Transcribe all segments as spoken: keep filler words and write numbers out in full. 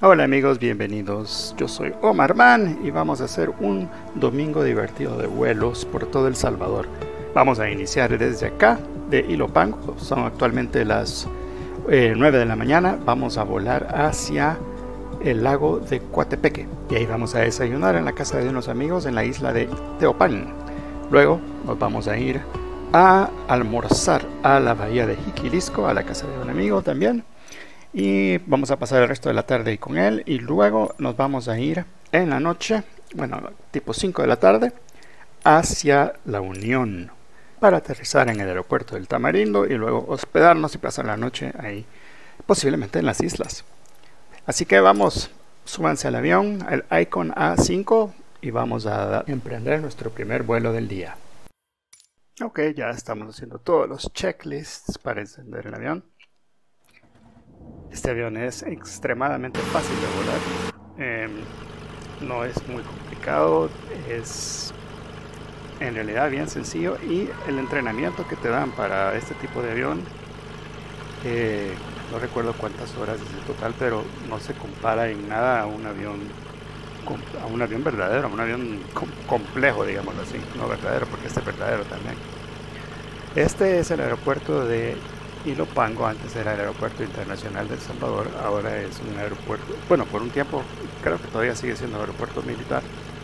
Hola amigos, bienvenidos. Yo soy Omar Man y vamos a hacer un domingo divertido de vuelos por todo El Salvador. Vamos a iniciar desde acá, de Ilopango. Son actualmente las eh, nueve de la mañana. Vamos a volar hacia el lago de Coatepeque y ahí vamos a desayunar en la casa de unos amigos en la isla de Teopán. Luego nos vamos a ir a almorzar a la bahía de Jiquilisco, a la casa de un amigo también. Y vamos a pasar el resto de la tarde ahí con él. Y luego nos vamos a ir en la noche, bueno, tipo cinco de la tarde, hacia La Unión para aterrizar en el aeropuerto del Tamarindo y luego hospedarnos y pasar la noche ahí, posiblemente en las islas. Así que vamos, súbanse al avión, el Icon A cinco, y vamos a emprender nuestro primer vuelo del día. Ok, ya estamos haciendo todos los checklists para encender el avión. Este avión es extremadamente fácil de volar, eh, no es muy complicado, es en realidad bien sencillo, y el entrenamiento que te dan para este tipo de avión, eh, no recuerdo cuántas horas es el total, pero no se compara en nada a un avión a un avión verdadero, a un avión com complejo, digámoslo así, no verdadero, porque este es verdadero también. Este es el aeropuerto de Ilopango. Antes era el aeropuerto internacional de El Salvador, ahora es un aeropuerto, bueno, por un tiempo creo que todavía sigue siendo aeropuerto militar,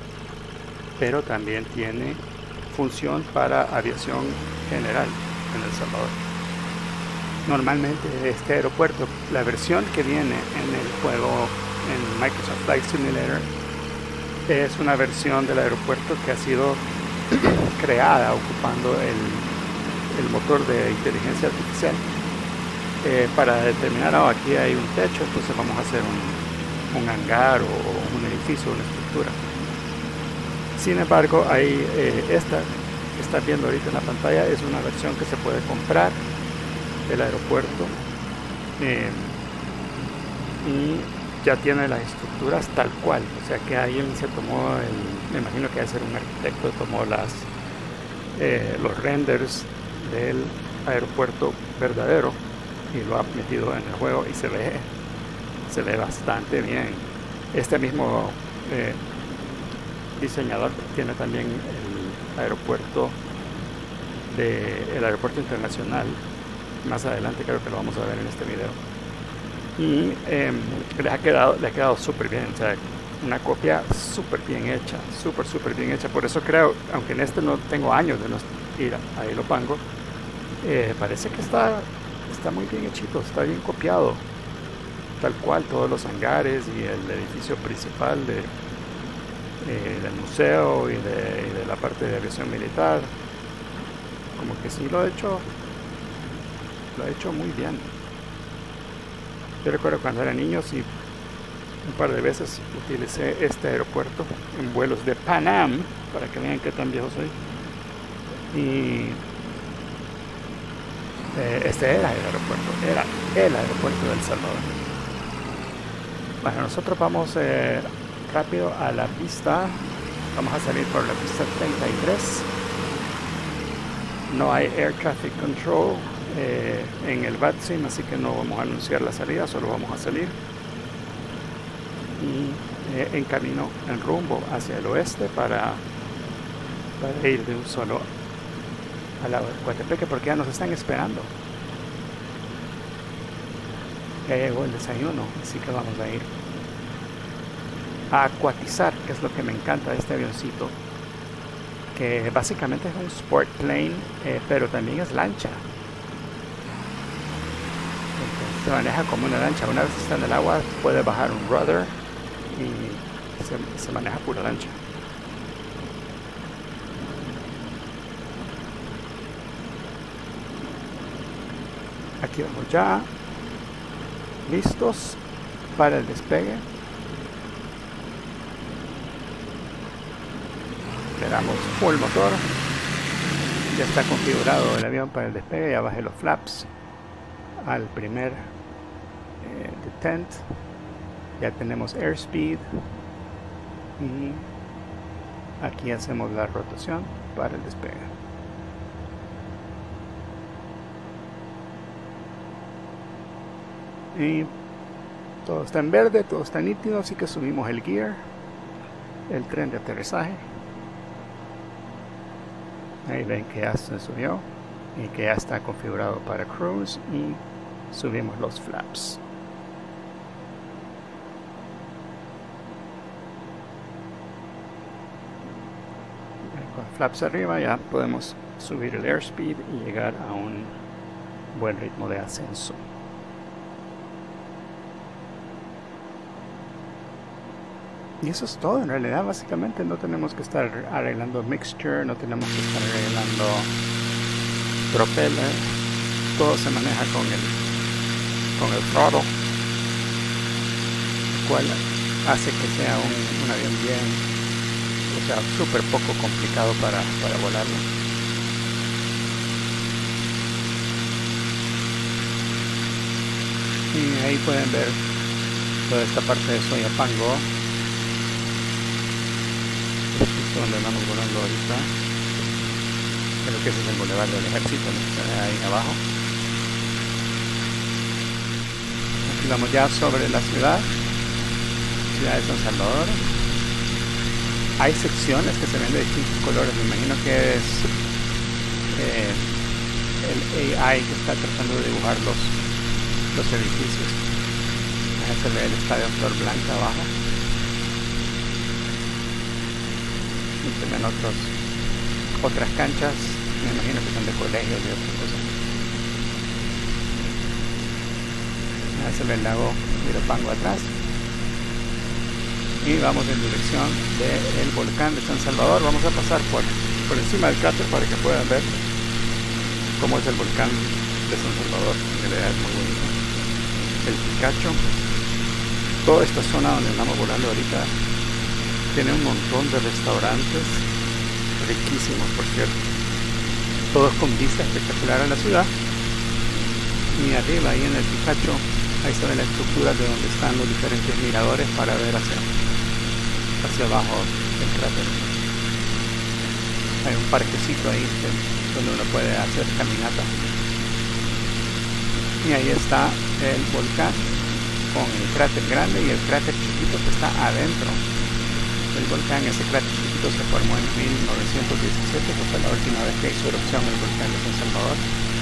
pero también tiene función para aviación general en El Salvador. Normalmente este aeropuerto, la versión que viene en el juego en Microsoft Flight Simulator, es una versión del aeropuerto que ha sido creada ocupando el, el motor de inteligencia artificial eh, para determinar, oh, aquí hay un techo, entonces vamos a hacer un, un hangar o un edificio, una estructura. Sin embargo, hay eh, esta que estás viendo ahorita en la pantalla, es una versión que se puede comprar del aeropuerto eh, y ya tiene las estructuras tal cual, o sea que alguien se tomó, el, me imagino que debe ser un arquitecto, tomó las, eh, los renders del aeropuerto verdadero y lo ha metido en el juego y se ve, se ve bastante bien. Este mismo eh, diseñador tiene también el aeropuerto de, el aeropuerto internacional, más adelante creo que lo vamos a ver en este video. Y eh, le ha quedado, le ha quedado súper bien, o sea, una copia súper bien hecha, súper súper bien hecha. Por eso creo, aunque en este no tengo años de no ir a Ilopango, eh, parece que está, está muy bien hechito, está bien copiado, tal cual, todos los hangares y el edificio principal de, eh, del museo y de, y de la parte de aviación militar, como que sí lo ha hecho, lo ha hecho muy bien. Yo recuerdo cuando era niño, sí, un par de veces utilicé este aeropuerto en vuelos de Pan Am, para que vean qué tan viejo soy. Y eh, este era el aeropuerto, era el aeropuerto de El Salvador. Bueno, nosotros vamos eh, rápido a la pista, vamos a salir por la pista treinta y tres. No hay Air Traffic Control Eh, en el V A T S I M, así que no vamos a anunciar la salida, solo vamos a salir y eh, en camino, en rumbo hacia el oeste para, para ir de un solo al lado de Coatepeque, porque ya nos están esperando. Ya llegó el desayuno, así que vamos a ir a acuatizar, que es lo que me encanta de este avioncito, que básicamente es un sport plane, eh, pero también es lancha. Se maneja como una lancha. Una vez está en el agua puede bajar un rudder y se, se maneja pura lancha. Aquí vamos ya listos para el despegue. Le damos full motor, ya está configurado el avión para el despegue. Ya bajé los flaps al primer eh, detent, ya tenemos airspeed y aquí hacemos la rotación para el despegue. Y Todo está en verde, todo está nítido, así que subimos el gear, el tren de aterrizaje. Ahí ven que ya se subió y que ya está configurado para cruise, y subimos los flaps. Con flaps arriba ya podemos subir el airspeed y llegar a un buen ritmo de ascenso. Y eso es todo en realidad. Básicamente no tenemos que estar arreglando mixture, no tenemos que estar arreglando propeller. Todo se maneja con el con el throttle, lo cual hace que sea un, un avión bien, o sea, súper poco complicado para, para volarlo. Y ahí pueden ver toda esta parte de Soyapango. Donde andamos volando ahorita. Creo que ese es el bulevar del ejército, que está ahí abajo. Aquí vamos ya sobre la ciudad, ciudad de San Salvador. Hay secciones que se ven de distintos colores. Me imagino que es eh, el A I que está tratando de dibujar los, los edificios. Ahí se ve el estadio Flor Blanca abajo. Se ven otros, otras canchas, me imagino que son de colegios y otras cosas. Ahí se ve el lago Ilopango atrás. Y vamos en dirección del volcán de San Salvador. Vamos a pasar por, por encima del cráter para que puedan ver cómo es el volcán de San Salvador. En realidad es muy bonito. El Picacho. Toda esta zona donde andamos volando ahorita tiene un montón de restaurantes riquísimos, por cierto, todos con vista espectacular a la ciudad. Y arriba, ahí en el Picacho, ahí se ve la estructura de donde están los diferentes miradores para ver hacia, hacia abajo el cráter. Hay un parquecito ahí donde uno puede hacer caminata. Y ahí está el volcán con el cráter grande y el cráter chiquito que está adentro. El volcán, ese cráter chiquito, se formó en mil novecientos diecisiete, que fue la última vez que hizo erupción el volcán de San Salvador,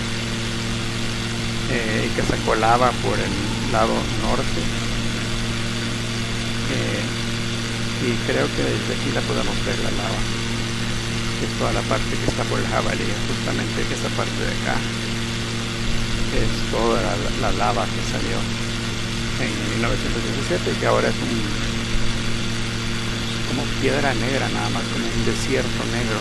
eh, y que se colaba por el lado norte, eh, y creo que desde aquí la podemos ver la lava, que es toda la parte que está por el Jabalí, justamente que esa parte de acá es toda la, la lava que salió en mil novecientos diecisiete y que ahora es un como piedra negra, nada más, como un desierto negro.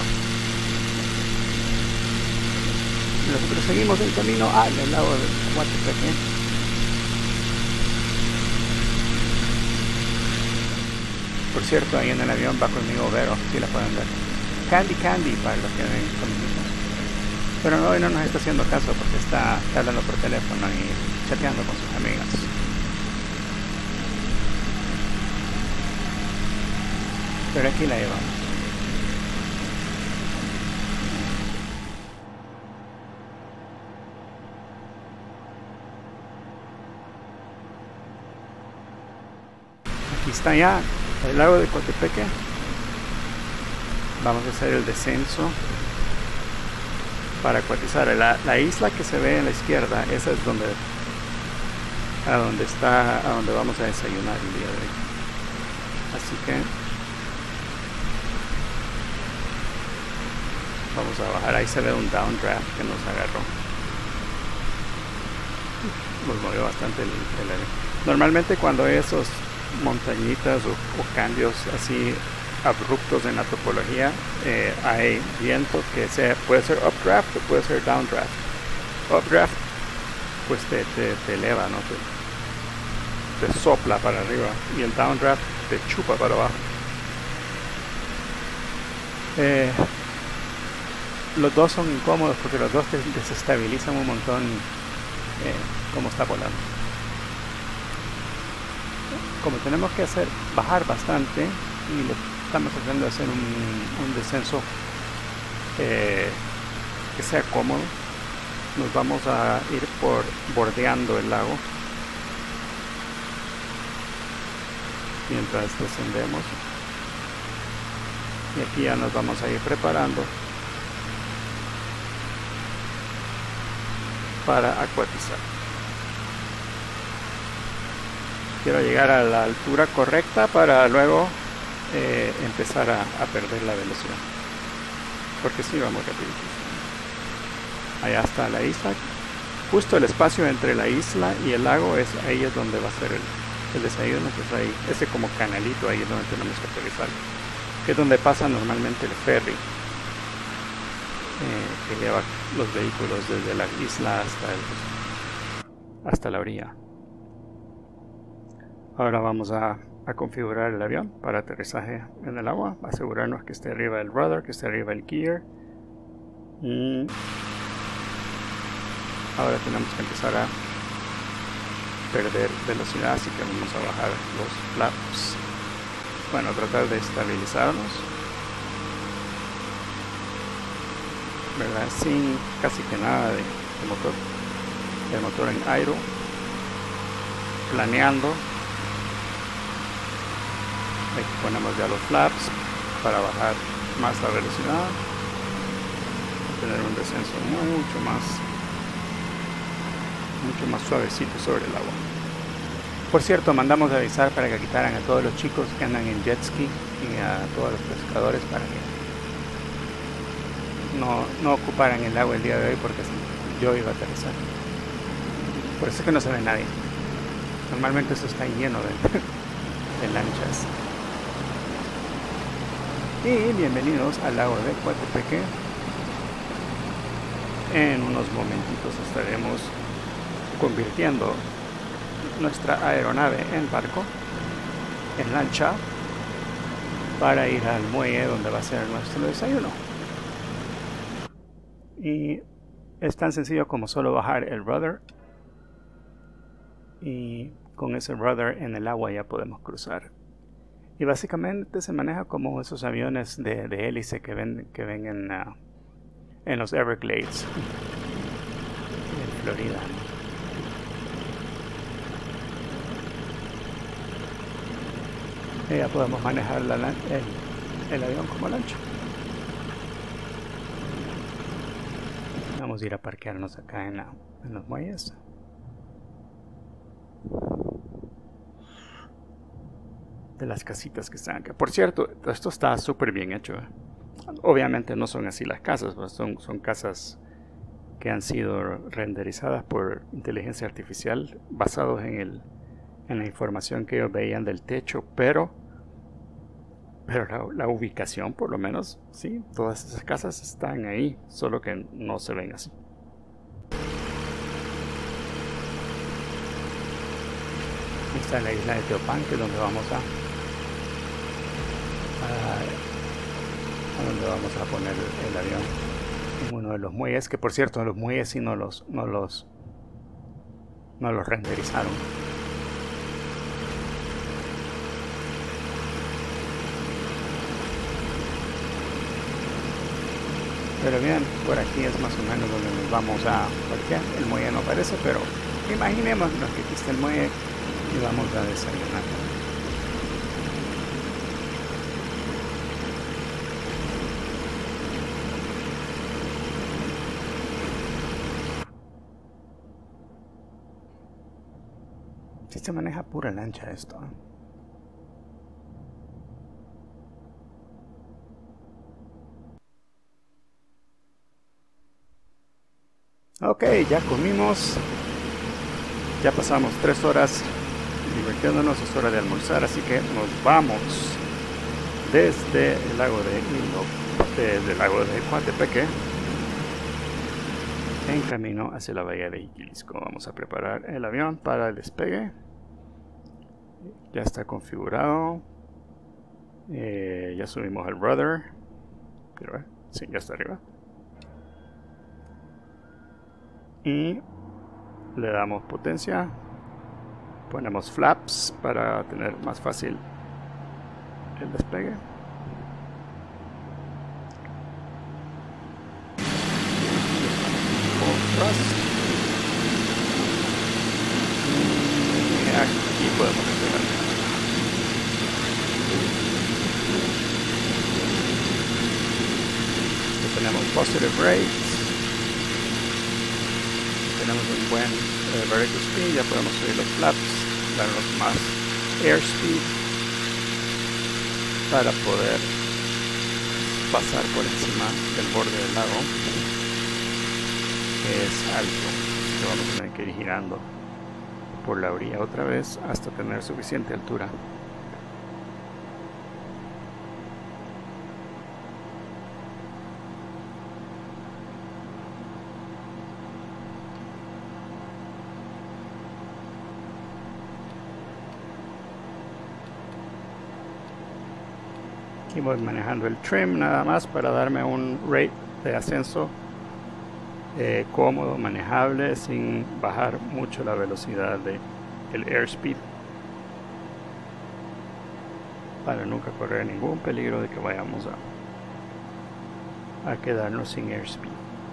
Y nosotros seguimos el camino al lago de Coatepeque. Por cierto, ahí en el avión va conmigo Vero, si la pueden ver. Candy Candy para los que ven conmigo. Pero no, hoy no nos está haciendo caso porque está, está hablando por teléfono y chateando con sus amigas. Pero aquí la llevamos. Aquí está ya el lago de Coatepeque. Vamos a hacer el descenso para acuatizar. La, la isla que se ve en la izquierda, esa es donde a donde está, a donde vamos a desayunar el día de hoy. Así que vamos a bajar. Ahí se ve un downdraft que nos agarró. Nos movió bastante el, el aire. Normalmente cuando hay esos montañitas o, o cambios así abruptos en la topología, eh, hay viento que sea, puede ser updraft o puede ser downdraft. Updraft pues te, te, te eleva, ¿no? Te, te sopla para arriba, y el downdraft te chupa para abajo. Eh, los dos son incómodos porque los dos te desestabilizan un montón eh, como está volando. Como tenemos que hacer bajar bastante y lo estamos tratando de hacer un, un descenso eh, que sea cómodo, nos vamos a ir por bordeando el lago mientras descendemos. Y aquí ya nos vamos a ir preparando para acuatizar. Quiero llegar a la altura correcta para luego eh, empezar a, a perder la velocidad, porque si sí, vamos rápido. Allá está la isla, justo el espacio entre la isla y el lago, es ahí es donde va a ser el, el desayuno. Pues ahí, ese como canalito, ahí es donde tenemos que aterrizar, que es donde pasa normalmente el ferry eh, que lleva los vehículos desde la isla hasta, el, hasta la orilla. Ahora vamos a, a configurar el avión para aterrizaje en el agua, asegurarnos que esté arriba el rudder, que esté arriba el gear. Y ahora tenemos que empezar a perder velocidad, así que vamos a bajar los flaps. Bueno, tratar de estabilizarnos, ¿verdad? Sin casi que nada de, de motor, de motor en aero, planeando. Aquí ponemos ya los flaps para bajar más la velocidad, tener un descenso mucho más mucho más suavecito sobre el agua. Por cierto, mandamos a avisar para que quitaran a todos los chicos que andan en jet ski y a todos los pescadores para que no, no ocuparan el agua el día de hoy, porque yo iba a aterrizar. Por eso es que no se ve nadie. Normalmente eso está lleno de, de lanchas. Y bienvenidos al lago de Coatepeque. En unos momentitos estaremos convirtiendo nuestra aeronave en barco, en lancha, para ir al muelle donde va a ser nuestro desayuno. Y es tan sencillo como solo bajar el rudder, y con ese rudder en el agua ya podemos cruzar. Y básicamente se maneja como esos aviones de, de hélice que ven, que ven en, uh, en los Everglades en Florida. Y ya podemos manejar la, el, el avión como lancha. Vamos a ir a parquearnos acá en, la, en los muelles. De las casitas que están acá. Por cierto, esto está súper bien hecho. ¿eh? Obviamente no son así las casas, pues son, son casas que han sido renderizadas por inteligencia artificial, basados en, el, en la información que ellos veían del techo, pero, pero la, la ubicación, por lo menos, sí, todas esas casas están ahí, solo que no se ven así. Esta es la isla de Teopán, que es donde vamos a A, a donde vamos a poner el, el avión, en uno de los muelles, que por cierto los muelles sí no los no los no los renderizaron. Pero bien, por aquí es más o menos donde nos vamos a parquear. El muelle no aparece, pero imaginemos que aquí está el muelle y vamos a desayunar. Si se maneja pura lancha esto. ¿eh? Ok, ya comimos. Ya pasamos tres horas divirtiéndonos, es hora de almorzar, así que nos vamos desde el lago de Hilo, desde el lago de Coatepeque, en camino hacia la bahía de Iquilisco. Vamos a preparar el avión para el despegue. Ya está configurado. Eh, ya subimos el rudder. Quiero ver. Sí, ya está arriba. Y le damos potencia. Ponemos flaps para tener más fácil el despegue. Y aquí podemos despegar. positive rates. Tenemos un buen eh, vertical speed, ya podemos subir los flaps, darnos más airspeed para poder pasar por encima del borde del lago, que es alto, que vamos a tener que ir girando por la orilla otra vez hasta tener suficiente altura. Aquí voy manejando el trim nada más para darme un rate de ascenso eh, cómodo, manejable, sin bajar mucho la velocidad de el airspeed, para nunca correr ningún peligro de que vayamos a, a quedarnos sin airspeed.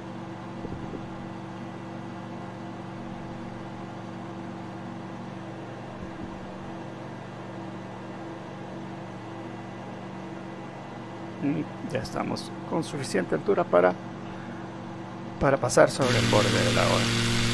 Ya estamos con suficiente altura para para pasar sobre el borde de la ola.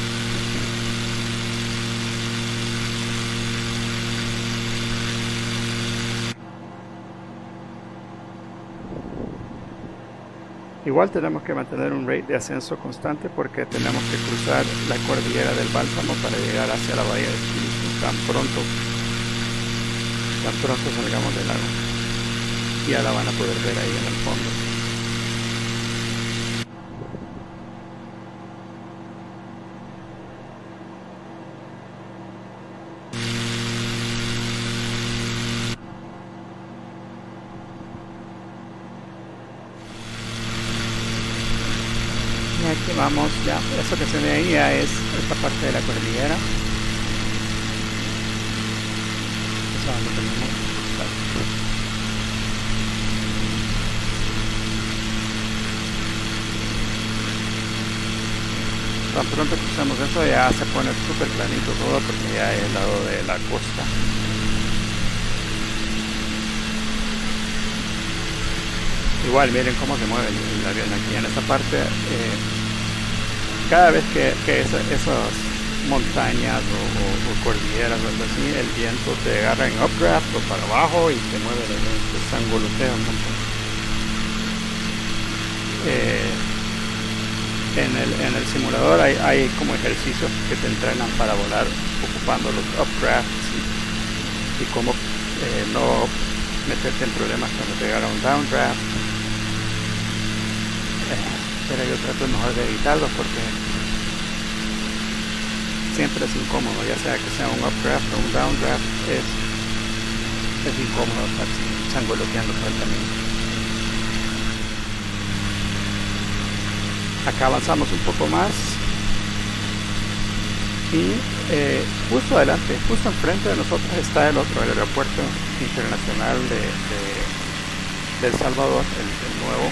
Igual tenemos que mantener un rate de ascenso constante porque tenemos que cruzar la cordillera del Bálsamo para llegar hacia la bahía de Espíritu tan pronto tan pronto salgamos del lago. Ya la van a poder ver ahí en el fondo. Y aquí vamos ya, eso que se ve ahí ya es esta parte de la cordillera. Eso es donde tenemos. Tan pronto cruzamos eso ya se pone súper planito todo porque ya es el lado de la costa. Igual miren cómo se mueve el avión aquí en esta parte. Eh, cada vez que, que esa, esas montañas o, o, o cordilleras o algo así, el viento te agarra en updraft o para abajo y te mueve el avión, te sangolotea un montón. Eh, En el, en el simulador hay, hay como ejercicios que te entrenan para volar ocupando los updrafts y, y cómo eh, no meterte en problemas cuando te agarra un downdraft. Eh, pero yo trato mejor de evitarlos porque siempre es incómodo, ya sea que sea un updraft o un downdraft, es, es incómodo estar sangoloteando por el camino. Acá avanzamos un poco más y eh, justo adelante, justo enfrente de nosotros está el otro, el aeropuerto internacional de, de, de El Salvador, el, el nuevo,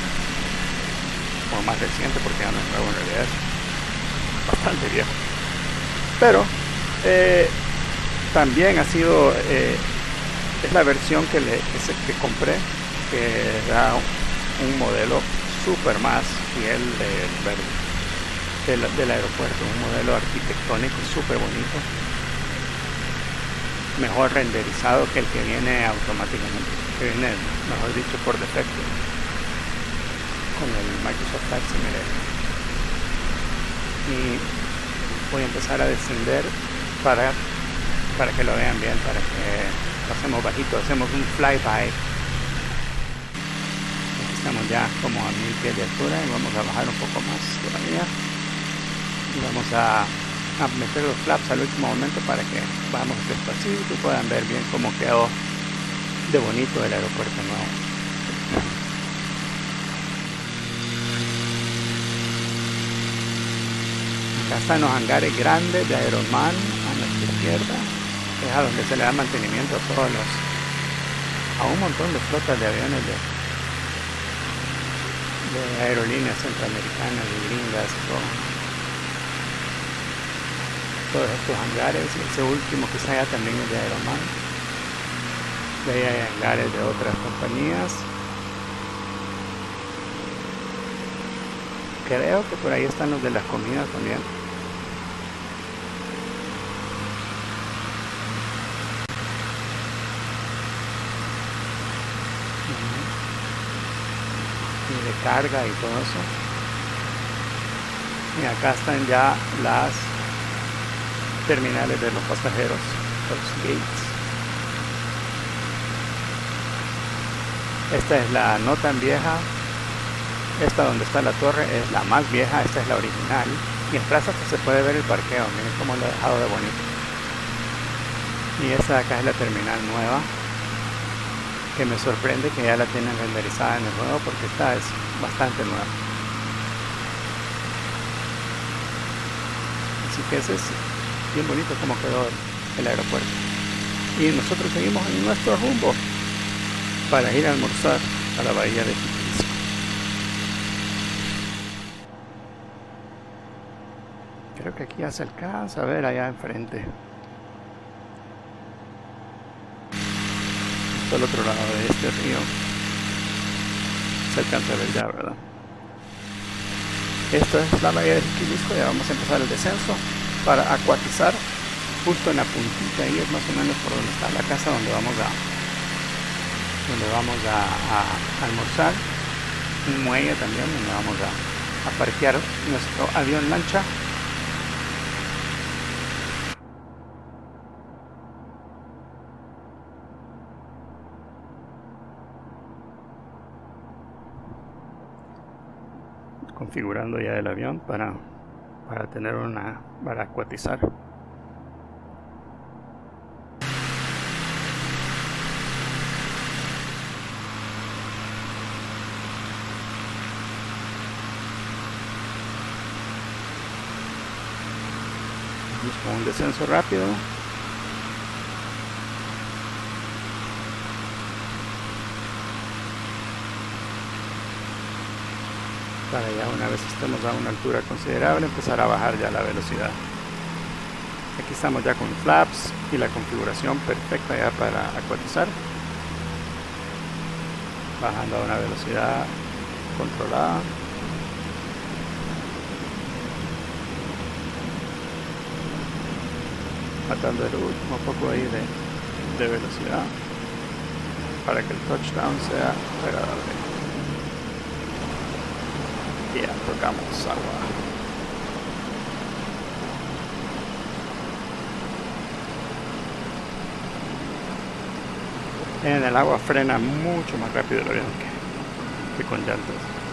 o más reciente porque ya no es nuevo, en realidad es bastante viejo, pero eh, también ha sido, eh, es la versión que, le, que, se, que compré, que da un modelo super más fiel del, del, del aeropuerto, un modelo arquitectónico súper bonito, mejor renderizado que el que viene automáticamente, que viene, mejor dicho, por defecto con el Microsoft Flight Simulator. Y voy a empezar a descender para, para que lo vean bien, para que lo hacemos bajito, hacemos un flyby. Estamos ya como a mil pies de altura y vamos a bajar un poco más todavía y vamos a, a meter los flaps al último momento para que vamos despacito y puedan ver bien cómo quedó de bonito el aeropuerto nuevo. Acá están los hangares grandes de Aeroman a nuestra izquierda, que es a donde se le da mantenimiento a todos los a un montón de flotas de aviones de de aerolíneas centroamericanas y gringas y todo. Todos estos hangares, y ese último que está allá también es de Aeroman. De ahí hay hangares de otras compañías. Creo que por ahí están los de las comidas también. Y de carga y todo eso. Y acá están ya las terminales de los pasajeros, los gates. Esta es la no tan vieja. Esta donde está la torre es la más vieja, esta es la original. Y atrás hasta se puede ver el parqueo, miren cómo lo he dejado de bonito. Y esta de acá es la terminal nueva, que me sorprende que ya la tienen renderizada en el juego porque esta es bastante nueva. Así que ese es bien bonito como quedó el aeropuerto. Y nosotros seguimos en nuestro rumbo para ir a almorzar a la bahía de Jiquilisco. Creo que aquí ya se alcanza a ver allá enfrente. Al otro lado de este río se alcanza a ver ya, ¿verdad? Esta es la bahía de Jiquilisco. Ya vamos a empezar el descenso para acuatizar justo en la puntita. Ahí es más o menos por donde está la casa donde vamos a donde vamos a, a almorzar. Un muelle también donde vamos a, a parquear nuestro avión lancha. Configurando ya el avión para, para tener una, para acuatizar. Vamos con un descenso rápido. Para ya una vez estemos a una altura considerable empezar a bajar ya la velocidad. Aquí estamos ya con flaps y la configuración perfecta ya para acuatizar, bajando a una velocidad controlada. Matando el último poco ahí de, de velocidad para que el touchdown sea agradable. Ya tocamos agua. En el agua frena mucho más rápido el avión que, que con llantas.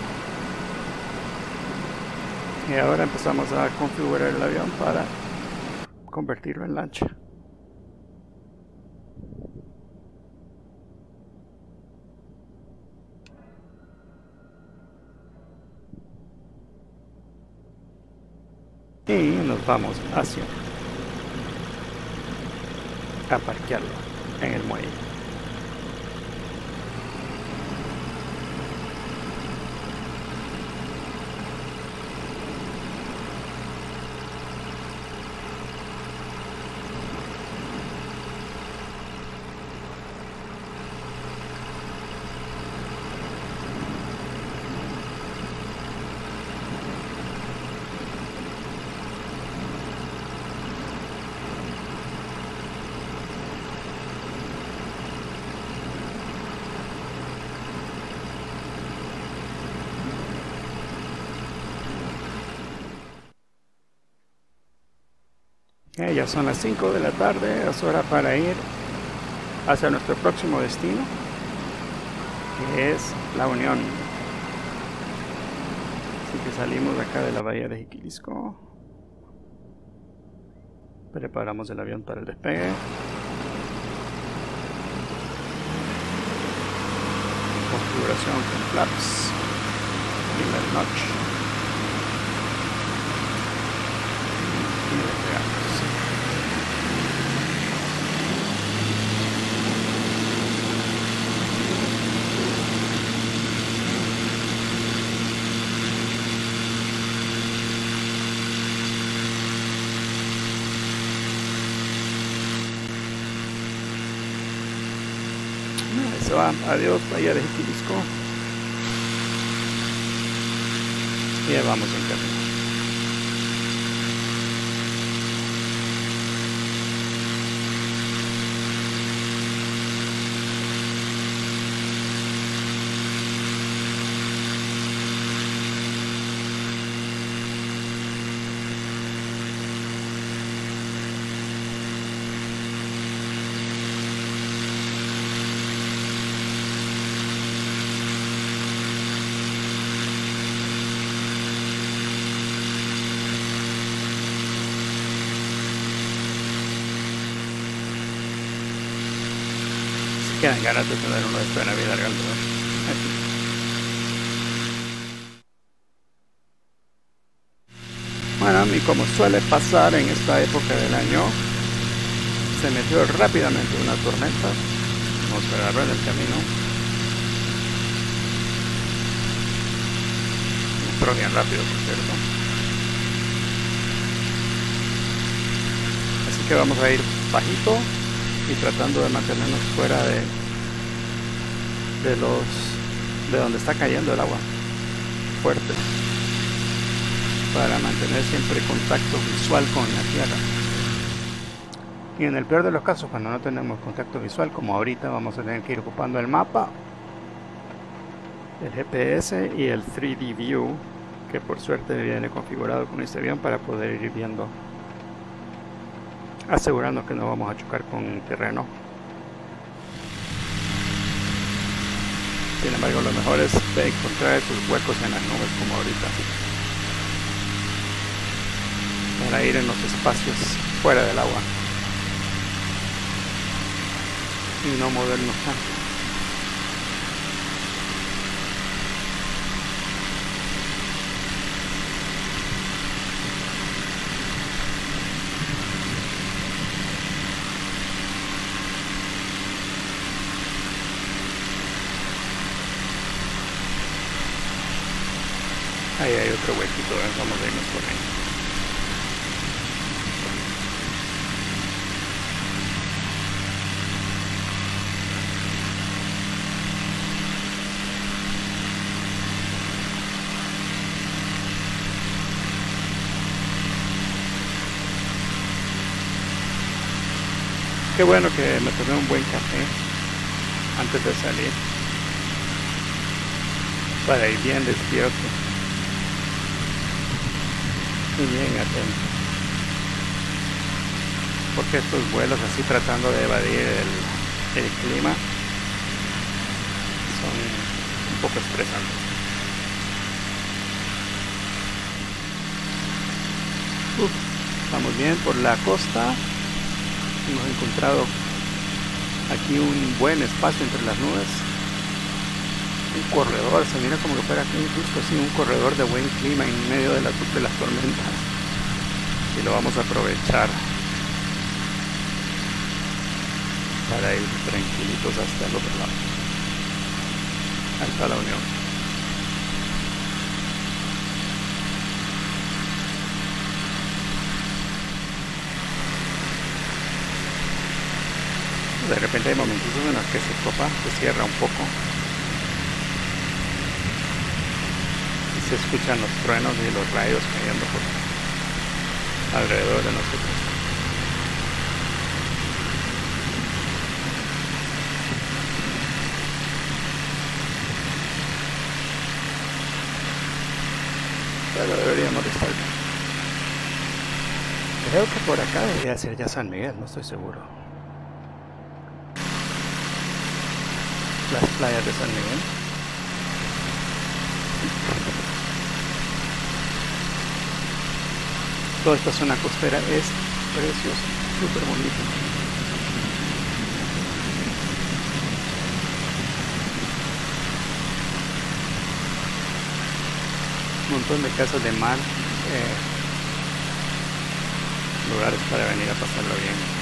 Y ahora empezamos a configurar el avión para convertirlo en lancha. Y nos vamos hacia a parquearlo en el muelle. Eh, ya son las cinco de la tarde, es hora para ir hacia nuestro próximo destino, que es La Unión. Así que salimos de acá de la bahía de Jiquilisco, preparamos el avión para el despegue. Configuración con flaps, primer notch. Se va, adiós, bahía de Jiquilisco. Y ya vamos en camino. Quedan ganas de tener uno de estos de Navidad, ¿no? Bueno, y como suele pasar en esta época del año, se metió rápidamente una tormenta, nos agarró en el camino, entró bien rápido, por cierto. Así que vamos a ir bajito y tratando de mantenernos fuera de de los de donde está cayendo el agua fuerte, para mantener siempre contacto visual con la tierra. Y en el peor de los casos, cuando no tenemos contacto visual, como ahorita, vamos a tener que ir ocupando el mapa, el G P S y el tres D View, que por suerte viene configurado con este avión para poder ir viendo, asegurando que no vamos a chocar con terreno. Sin embargo, lo mejor es encontrar esos huecos en las nubes como ahorita, para ir en los espacios fuera del agua y no movernos tanto. Ahí hay otro huequito, ¿eh? Vamos a irnos por ahí. Qué bueno que me tomé un buen café antes de salir, para ir bien despierto y bien atento, porque estos vuelos así tratando de evadir el, el clima son un poco estresantes. Uf, estamos bien por la costa. Hemos encontrado aquí un buen espacio entre las nubes, un corredor, se mira como que fuera aquí justo así un corredor de buen clima en medio de las, de las tormentas, y lo vamos a aprovechar para ir tranquilitos hasta el otro lado, hasta la Unión. De repente hay momentos en los que se topa, se cierra un poco y se escuchan los truenos y los rayos cayendo por alrededor de nosotros. Pero deberíamos de estar bien. Creo que por acá debería ser ya San Miguel, no estoy seguro. Las playas de San Miguel. Toda esta zona costera es preciosa, súper bonita. Un montón de casas de mar, eh, lugares para venir a pasarlo bien.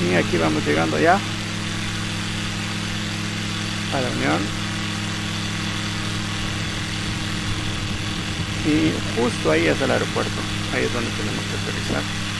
Y aquí vamos llegando ya a la Unión. Y justo ahí es el aeropuerto. Ahí es donde tenemos que aterrizar.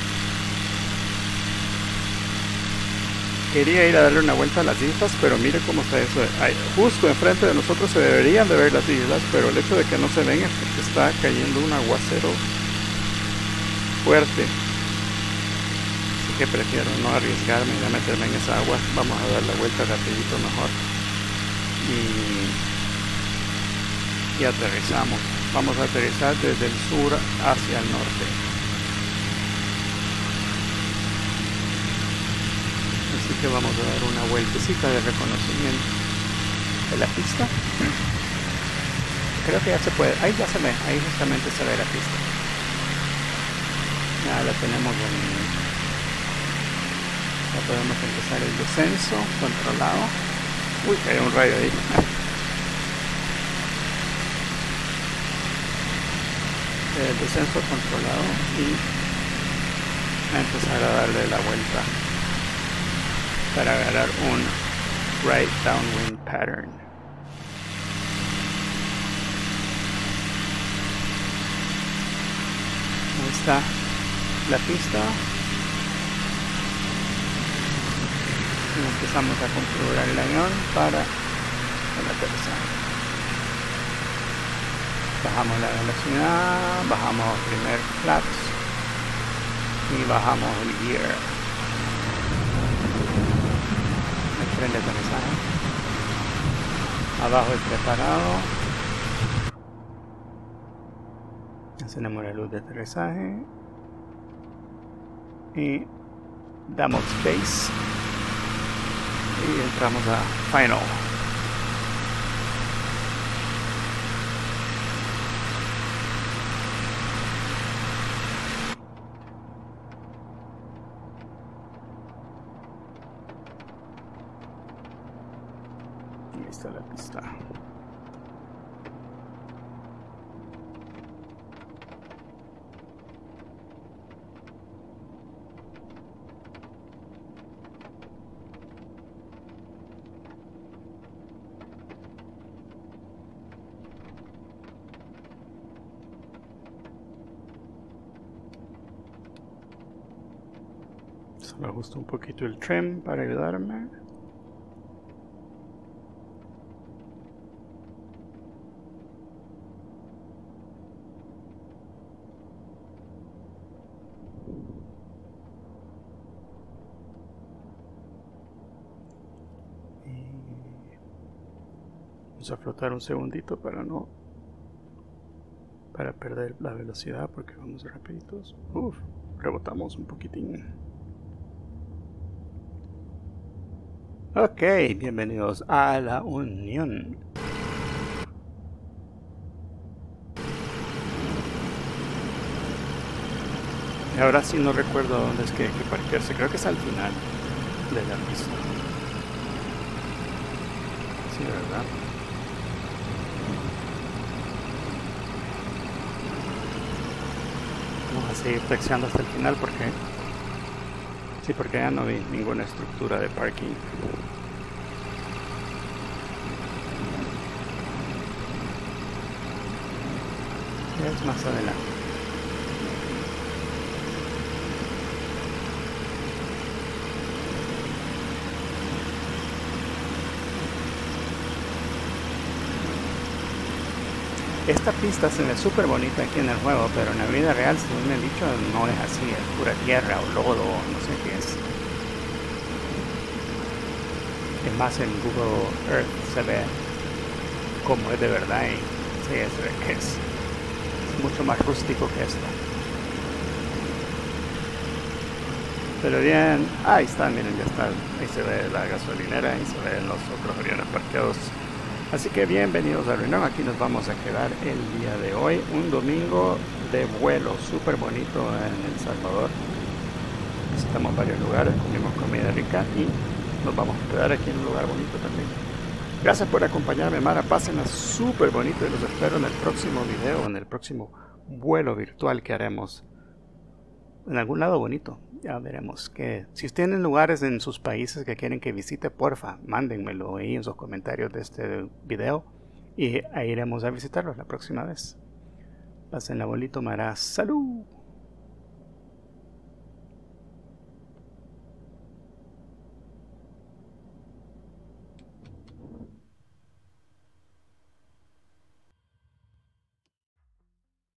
Quería ir a darle una vuelta a las islas, pero mire cómo está eso. Ahí, justo enfrente de nosotros se deberían de ver las islas, pero el hecho de que no se ven es porque está cayendo un aguacero fuerte. Así que prefiero no arriesgarme y no meterme en esa agua. Vamos a dar la vuelta rapidito mejor. Y, y aterrizamos. Vamos a aterrizar desde el sur hacia el norte. Así que vamos a dar una vueltecita de reconocimiento de la pista. Creo que ya se puede. Ahí ya se ve. Ahí justamente se ve la pista. Ya la tenemos en... Ya podemos empezar el descenso controlado. Uy, hay un rayo ahí. El descenso controlado y a empezar a darle la vuelta para agarrar un right downwind pattern. Ahí está la pista. Y empezamos a configurar el avión para el aterrizaje. Bajamos la velocidad, bajamos el primer flaps y bajamos el gear. El tren de aterrizaje. Abajo el preparado. Encendemos la luz de aterrizaje. Y damos space. Y entramos a final. Ahí está la pista. Solo ajusto un poquito el trim para ayudarme. Vamos a flotar un segundito para no para perder la velocidad porque vamos rapiditos. Uf, rebotamos un poquitín. Ok, bienvenidos a la Unión. Y ahora sí no recuerdo dónde es que hay que parquearse. Creo que es al final de la pista. Sí, ¿verdad? Vamos a seguir flexionando hasta el final porque... Sí, porque ya no vi ninguna estructura de parking. Ya es más adelante. Esta pista se ve súper bonita aquí en el juego, pero en la vida real, según me han dicho, no es así, es pura tierra o lodo, no sé qué es. Es más, en Google Earth se ve como es de verdad y sí, se ve que es, es mucho más rústico que esto. Pero bien, ahí está, miren, ya está, ahí se ve la gasolinera y se ven los otros aviones parqueados. Así que bienvenidos a Reunión, aquí nos vamos a quedar el día de hoy, un domingo de vuelo súper bonito en El Salvador. Visitamos varios lugares, comimos comida rica y nos vamos a quedar aquí en un lugar bonito también. Gracias por acompañarme, Mara, pásenla súper bonito y los espero en el próximo video, en el próximo vuelo virtual que haremos en algún lado bonito. ya veremos que si tienen lugares en sus países que quieren que visite, porfa, mándenmelo ahí en sus comentarios de este video y ahí iremos a visitarlos la próxima vez. Pásenla bonito, Mara. ¡Salud!